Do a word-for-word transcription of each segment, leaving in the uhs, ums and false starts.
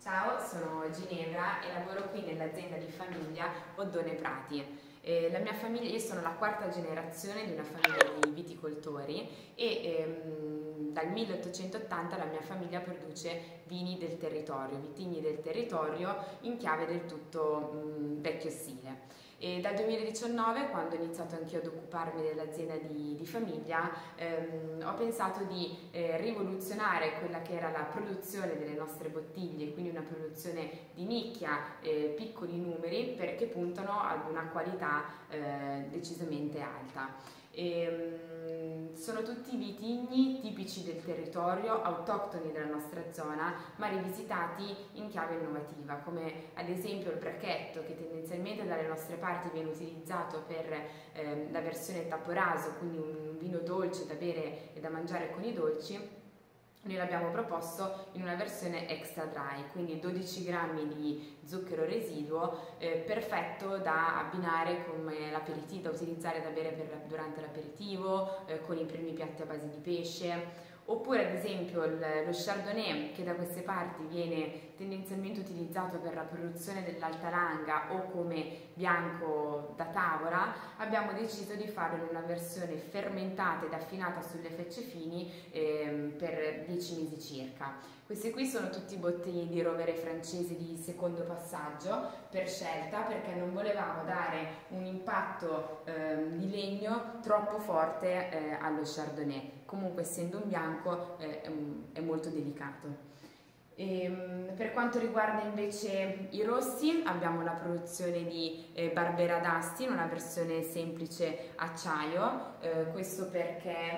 Ciao, sono Ginevra e lavoro qui nell'azienda di famiglia Oddone Prati. Eh, la mia famiglia, io sono la quarta generazione di una famiglia di viticoltori e ehm, dal milleottocentottanta la mia famiglia produce vini del territorio, vitigni del territorio in chiave del tutto mh, vecchio stile. E dal duemiladiciannove, quando ho iniziato anch'io ad occuparmi dell'azienda di, di famiglia, ehm, ho pensato di eh, rivoluzionare quella che era la produzione delle nostre bottiglie, quindi una produzione di nicchia, eh, piccoli numeri, perché puntano ad una qualità eh, decisamente alta. E, um, sono tutti vitigni tipici del territorio, autoctoni della nostra zona, ma rivisitati in chiave innovativa, come ad esempio il bracchetto, che tendenzialmente dalle nostre parti viene utilizzato per eh, la versione taporaso, quindi un vino dolce da bere e da mangiare con i dolci. Noi l'abbiamo proposto in una versione extra dry, quindi dodici grammi di zucchero residuo, eh, perfetto da abbinare come l'aperitivo, da utilizzare da bere per, durante l'aperitivo, eh, con i primi piatti a base di pesce. Oppure ad esempio il, lo Chardonnay, che da queste parti viene tendenzialmente utilizzato per la produzione dell'alta langa o come bianco da tavola, abbiamo deciso di farlo in una versione fermentata ed affinata sulle fecce fini ehm, per dieci mesi circa. Questi qui sono tutti bottigli di rovere francese di secondo passaggio per scelta, perché non volevamo dare un impatto ehm, di legno troppo forte eh, allo Chardonnay. Comunque, essendo un bianco, eh, è molto delicato. E, per quanto riguarda invece i rossi, abbiamo la produzione di eh, Barbera d'Asti in una versione semplice acciaio, eh, questo perché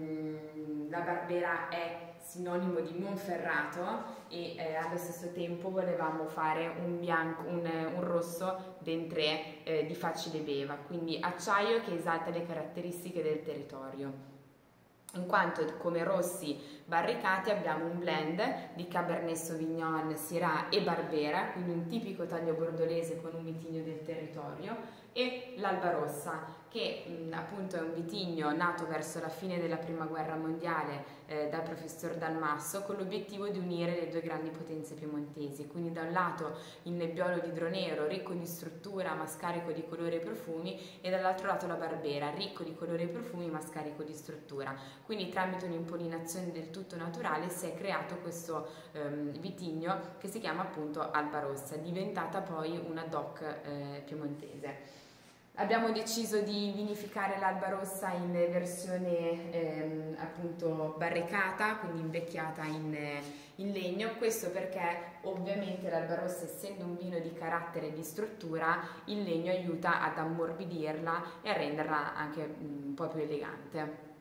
mh, la Barbera è sinonimo di Monferrato e eh, allo stesso tempo volevamo fare un, bianco, un, un rosso d'entrée eh, di facile beva, quindi acciaio che esalta le caratteristiche del territorio. In quanto come rossi barricati abbiamo un blend di Cabernet Sauvignon, Syrah e Barbera, quindi un tipico taglio bordolese con un vitigno del territorio, e l'Alba Rossa, che mh, appunto è un vitigno nato verso la fine della prima guerra mondiale eh, dal professor Dalmasso, con l'obiettivo di unire le due grandi potenze piemontesi, quindi da un lato il Nebbiolo di Dronero, ricco di struttura ma scarico di colori e profumi, e dall'altro lato la Barbera, ricco di colori e profumi ma scarico di struttura. Quindi tramite un'impollinazione del tutto naturale si è creato questo ehm, vitigno che si chiama appunto Alba Rossa, diventata poi una D O C eh, piemontese. Abbiamo deciso di vinificare l'Alba Rossa in versione ehm, appunto barricata, quindi invecchiata in, in legno, questo perché ovviamente l'Alba Rossa, essendo un vino di carattere e di struttura, il legno aiuta ad ammorbidirla e a renderla anche un po' più elegante.